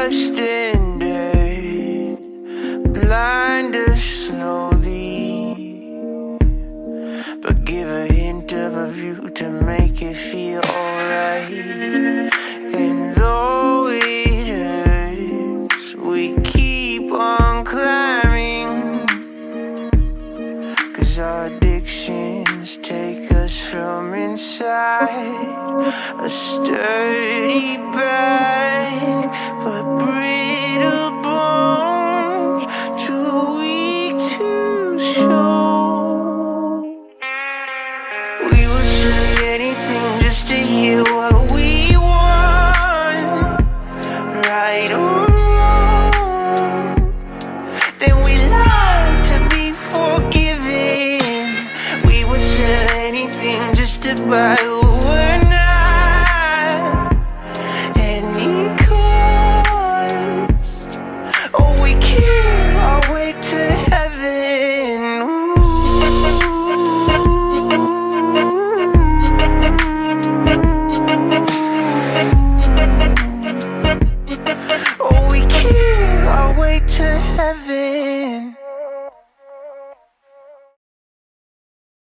dust and dirt blind us slowly, but give a hint of a view to make it feel alright. And though it hurts, we keep on climbing, 'cause our addictions take us from inside a sturdy back, but brittle bones, too weak to show. We would say anything just to hear what we want, right or wrong. Then we learn to be forgiven. We would sell anything just to buy